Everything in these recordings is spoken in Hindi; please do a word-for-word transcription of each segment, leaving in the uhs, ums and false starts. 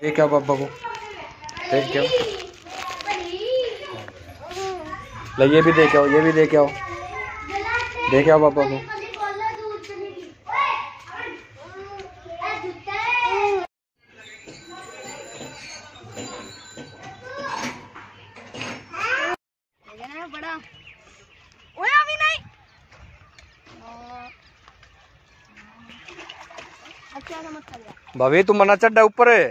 देख आओ पापा को, देख के आओ। ले ये भी देख आओ, ये भी देख आओ, देख आओ पापा को। बड़ा ओए अभी नहीं। अच्छा समझ गया भाभी, तू मना चढ़ा ऊपर है।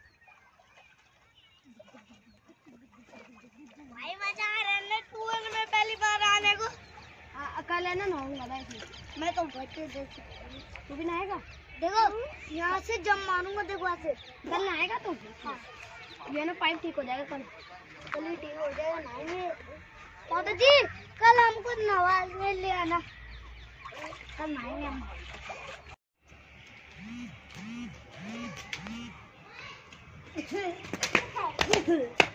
भाई मजा आ रहा है तू में पहली बार आने को। अकेले ना नहाऊंगा भाई, मैं तो बच्चे देख। तू भी नहाएगा? देखो यहाँ से जब मारूंगा, देखो ऐसे कल नहाएगा तू। हाँ ये ना पाइप ठीक हो जाएगा कल। कल ही ठीक हो जाएगा, नहाएंगे। दादा जी कल हमको नवा ले आना, कल नहाएंगे हम।